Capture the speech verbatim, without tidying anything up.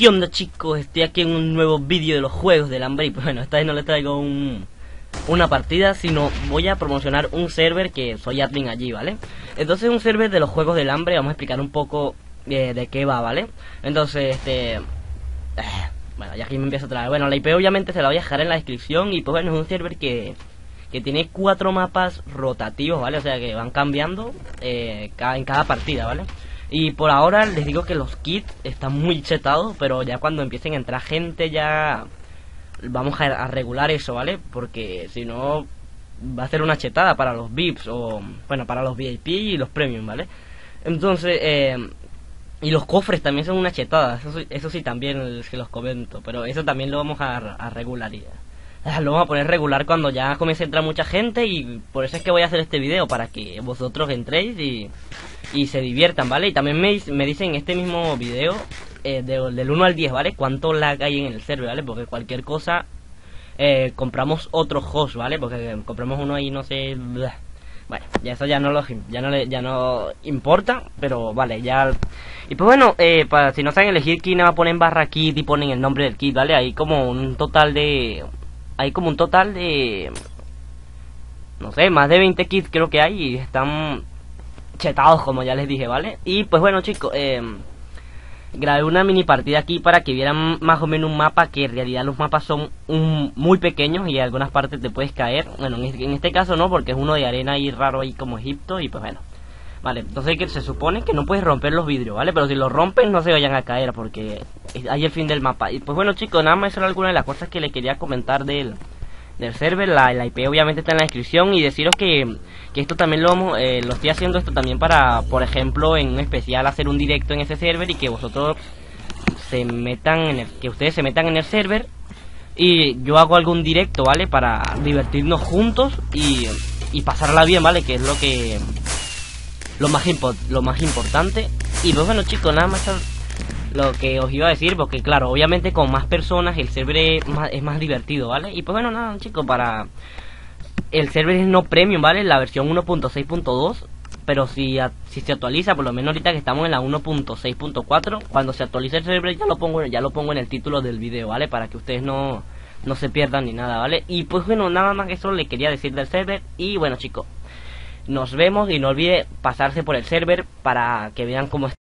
¿Qué onda, chicos? Estoy aquí en un nuevo vídeo de los juegos del hambre. Y pues bueno, esta vez no les traigo un, una partida, sino voy a promocionar un server que soy admin allí, ¿vale? Entonces un server de los juegos del hambre. Vamos a explicar un poco eh, de qué va, ¿vale? Entonces, este... Eh, bueno, ya aquí me empiezo otra vez. Bueno, la I P obviamente se la voy a dejar en la descripción. Y pues bueno, es un server que... que tiene cuatro mapas rotativos, ¿vale? O sea que van cambiando eh, cada, en cada partida, ¿vale? Y por ahora les digo que los kits están muy chetados, pero ya cuando empiecen a entrar gente ya vamos a, a regular eso, ¿vale? Porque si no va a ser una chetada para los V I Ps o, bueno, para los V I P y los Premium, ¿vale? Entonces, eh, y los cofres también son una chetada, eso, eso sí también se los comento, pero eso también lo vamos a, a regularizar. Lo vamos a poner regular cuando ya comience a entrar mucha gente. Y por eso es que voy a hacer este video, para que vosotros entréis y, y se diviertan, ¿vale? Y también me, me dicen en este mismo video eh, de, del uno al diez, ¿vale? Cuánto lag hay en el server, ¿vale? Porque cualquier cosa eh, compramos otro host, ¿vale? Porque compramos uno ahí, no sé... Blah. Bueno, ya eso ya no lo, ya no, le, ya no importa, pero vale, ya... Y pues bueno, eh, para, si no saben elegir kit, nada más ponen barra kit y ponen el nombre del kit, ¿vale? Hay como un total de... Hay como un total de... no sé, más de veinte kits creo que hay. Y están chetados, como ya les dije, ¿vale? Y pues bueno, chicos, eh, grabé una mini partida aquí para que vieran más o menos un mapa. Que en realidad los mapas son un, muy pequeños y en algunas partes te puedes caer. Bueno, en este, en este caso no, porque es uno de arena ahí raro ahí como Egipto. Y pues bueno, vale, entonces que se supone que no puedes romper los vidrios, ¿vale? Pero si los rompen no se vayan a caer, porque hay el fin del mapa. Y pues bueno, chicos, nada más eso era alguna de las cosas que les quería comentar del, del server. La, la I P obviamente está en la descripción. Y deciros que, que esto también lo, vamos, eh, lo estoy haciendo esto también para, por ejemplo, en un especial hacer un directo en ese server. Y que vosotros se metan en el, que ustedes se metan en el server y yo hago algún directo, ¿vale? Para divertirnos juntos y, y pasarla bien, ¿vale? Que es lo que... Lo más, impo lo más importante. Y pues bueno, chicos, nada más lo que os iba a decir, porque claro, obviamente con más personas el server es más, es más divertido, ¿vale? Y pues bueno, nada, chicos, para... El server es no premium, ¿vale? La versión uno punto seis punto dos. Pero si, a, si se actualiza, por lo menos ahorita que estamos en la uno punto seis punto cuatro, cuando se actualice el server ya lo pongo ya lo pongo en el título del video, ¿vale? Para que ustedes no, no se pierdan ni nada, ¿vale? Y pues bueno, nada más que eso le quería decir del server. Y bueno, chicos, nos vemos y no olvide pasarse por el server para que vean cómo está.